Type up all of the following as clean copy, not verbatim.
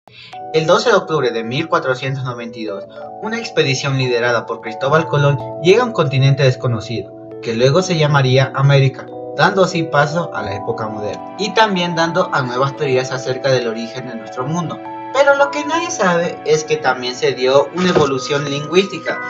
El 12 de octubre de 1492, una expedición liderada por Cristóbal Colón llega a un continente desconocido, que luego se llamaría América, dando así paso a la época moderna, y también dando a nuevas teorías acerca del origen de nuestro mundo. Pero lo que nadie sabe es que también se dio una evolución lingüística.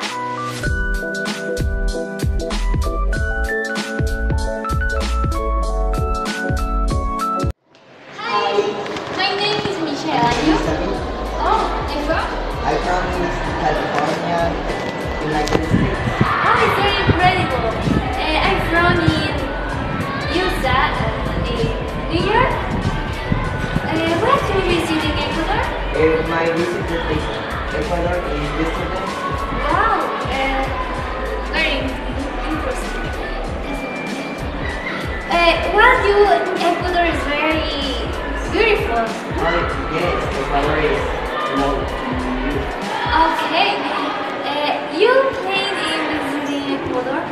Hi, my name is Michelle. And you? Oh, and from? I'm from California, United States. Oh, it's very incredible. I'm from in USA, in New York. What have you visited in Ecuador? My visit to Ecuador is yesterday. Wow, very interesting. Ecuador is very beautiful. Yes, Ecuador is Okay. You played in visiting Ecuador?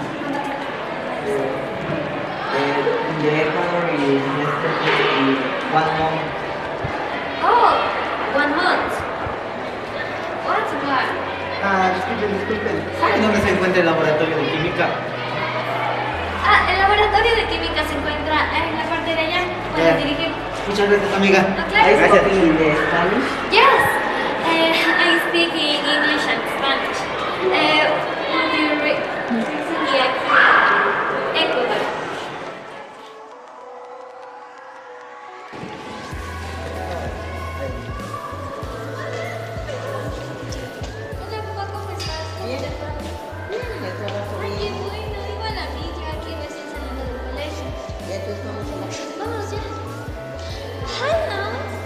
the Ecuador is yesterday in 1 month. Oh, 1 month. What's that? Disculpen. ¿Saben dónde se encuentra el laboratorio de química? El laboratorio de química se encuentra en la parte de allá. ¿Puedes dirigir? Muchas gracias, amiga. Claro. Gracias. In the Spanish? Yes. I speak in English and Spanish. Will you read Ecuador? Hola, papá, ¿cómo estás? Bien. Ya trabajo Ay, qué bien. bueno, igual a mí, ya aquí recién saliendo del colegio. Ya entonces vamos a la casa. Vámonos ya. Hello.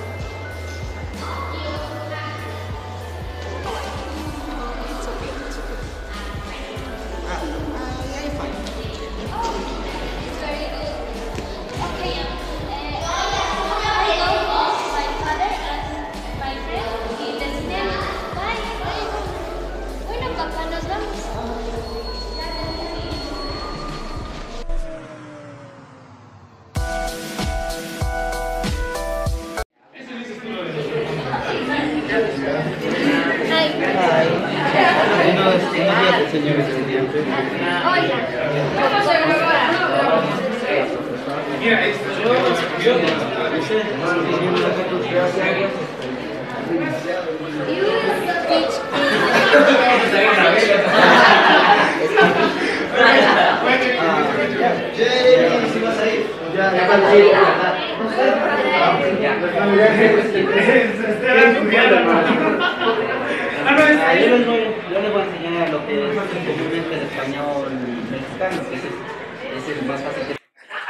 It's very good. Okay, I go with my father and my friend in the cinema. Bye. Bueno, papá, nos vamos. Hi. Buenos días, señores estudiantes. Hola. Mira, esto You speech Yo les voy a enseñar lo que es comúnmente el español mexicano, que es el más fácil que...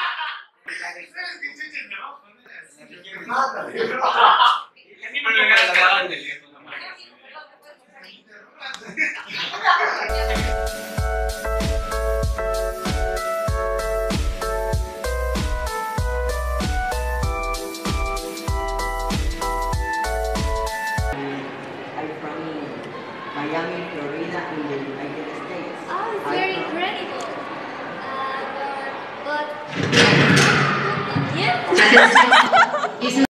I'm from Miami, Florida, in the United States. Oh, it's very incredible. But yeah.